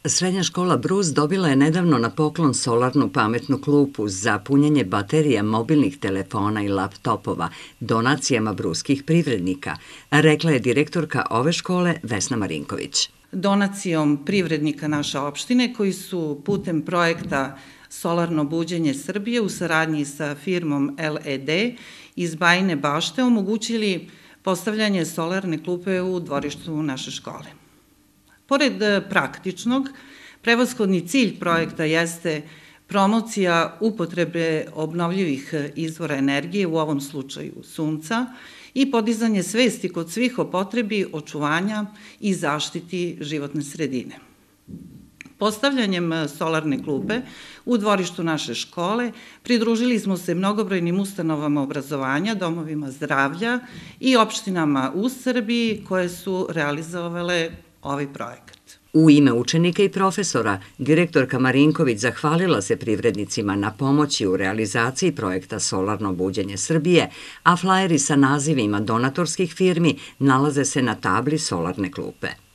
Srednja škola Brus dobila je nedavno na poklon solarnu pametnu klupu za punjenje baterija mobilnih telefona i laptopova donacijama bruskih privrednika, rekla je direktorka ove škole Vesna Marinković. Donacijom privrednika naše opštine koji su putem projekta Solarno buđenje Srbije u saradnji sa firmom LED iz Bajine Bašte omogućili postavljanje solarne klupe u dvorištu naše škole. Pored praktičnog, prevashodni cilj projekta jeste promocija upotrebe obnovljivih izvora energije, u ovom slučaju sunca, i podizanje svesti kod svih o potrebi očuvanja i zaštiti životne sredine. Postavljanjem solarne klupe u dvorištu naše škole pridružili smo se mnogobrojnim ustanovama obrazovanja, domovima zdravlja i opštinama u Srbiji koje su realizovale ovaj projekat. U ime učenika i profesora, direktorka Marinković zahvalila se privrednicima na pomoći u realizaciji projekta Solarno buđenje Srbije, a flajeri sa nazivima donatorskih firmi nalaze se na tabli solarne klupe.